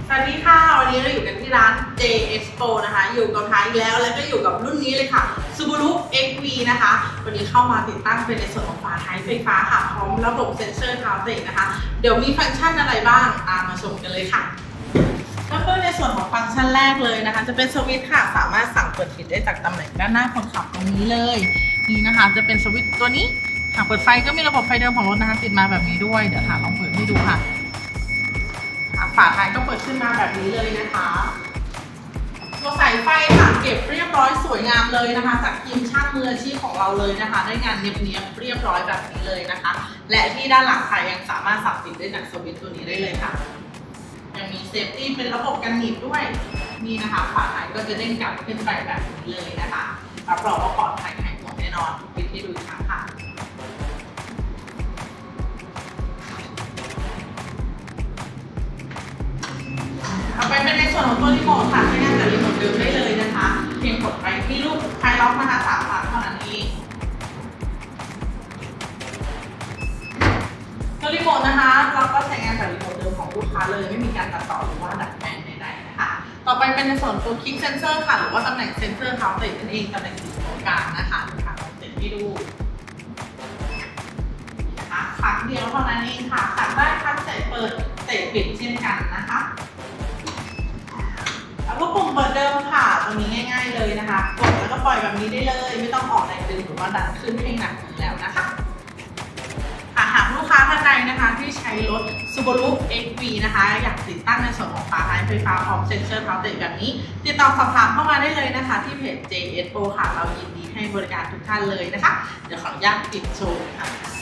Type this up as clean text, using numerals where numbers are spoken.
สวัสดีค่ะวันนี้เราอยู่กันที่ร้าน J Expo นะคะอยู่กับท้ายแล้วก็อยู่กับรุ่นนี้เลยค่ะ Subaru XV นะคะวันนี้เข้ามาติดตั้งเป็นในส่วนของฝาท้ายไฟฟ้าค่ะพร้อมระบบเซ็นเซอร์เท้าเตะนะคะเดี๋ยวมีฟังก์ชันอะไรบ้างตามมาชมกันเลยค่ะเริ่มต้นในส่วนของฟังก์ชันแรกเลยนะคะจะเป็นสวิตช์ค่ะสามารถสั่งเปิดปิดได้จากตำแหน่งด้านหน้าคนขับตรงนี้เลยนี่นะคะจะเป็นสวิตช์ตัวนี้หากเปิดไฟก็มีระบบไฟเดิมของรถนะคะติดมาแบบนี้ด้วยเดี๋ยวลองเปิดให้ดูค่ะฝาท้ายก็เปิดขึ้นมาแบบนี้เลยนะคะตัวสายไฟค่ะเก็บเรียบร้อยสวยงามเลยนะคะจากทีมช่างมืออาชีพของเราเลยนะคะได้งานเนียบๆเรียบร้อยแบบนี้เลยนะคะและที่ด้านหลังค่ะยังสามารถสั่งปิดได้จากสวิตช์ตัวนี้ได้เลยค่ะยังมีเซฟตี้เป็นระบบกันหนีบด้วยนี่นะคะฝาท้ายก็จะเด้งกลับขึ้นไปแบบนี้เลยนะคะรับรองว่าปลอดภัยหายห่วงแน่นอนปิดให้ดูอีกครั้งค่ะเอาไปเป็นในส่วนของตัวรีโมทค่ะใช้งานจากรีโมทเดิมได้เลยนะคะเพียงกดไปที่รูปคลายล็อกนะคะ3 ครั้งเท่านั้นเองตัวรีโมทนะคะเราก็ใช้งานจากรีโมทเดิมของลูกค้าเลยไม่มีการตัดต่อหรือว่าดัดแปลงใดๆนะคะต่อไปเป็นในส่วนตัวคลิกเซนเซอร์ค่ะหรือว่าตำแหน่งเซนเซอร์เท้าเตะนั่นเองตำแหน่งจุดตรงกลางนะคะติดให้ดูนะคะครั้งเดียวเท่านั้นเองค่ะตัดได้ทั้งเตะเปิดเตะปิดเช่นกันนะคะแล้วก็ปุ่มเปิดเดิมค่ะตรงนี้ง่ายๆเลยนะคะกดแล้วก็ปล่อยแบบนี้ได้เลยไม่ต้องออกแรงดึงหรือว่าดันขึ้นให้หนักแล้วนะคะหากลูกค้าท่านใดนะคะที่ใช้รถ Subaru XV นะคะอยากติดตั้งในส่วนของฝาท้ายไฟฟ้าพร้อมเซ็นเซอร์เท้าเตะแบบนี้ติดต่อสอบถามเข้ามาได้เลยนะคะที่เพจ J Expo ค่ะเรายินดีให้บริการทุกท่านเลยนะคะเดี๋ยวขออนุญาตปิดโชว์ค่ะ